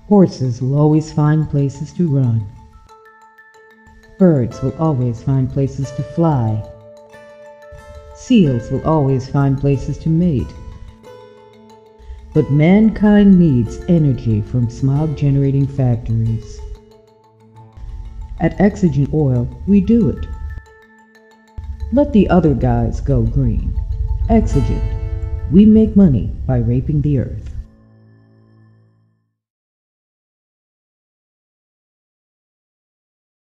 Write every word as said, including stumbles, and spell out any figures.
Horses will always find places to run. Birds will always find places to fly. Seals will always find places to mate. But mankind needs energy from smog-generating factories. At Exigent Oil, we do it. Let the other guys go green. Exigent. We make money by raping the earth.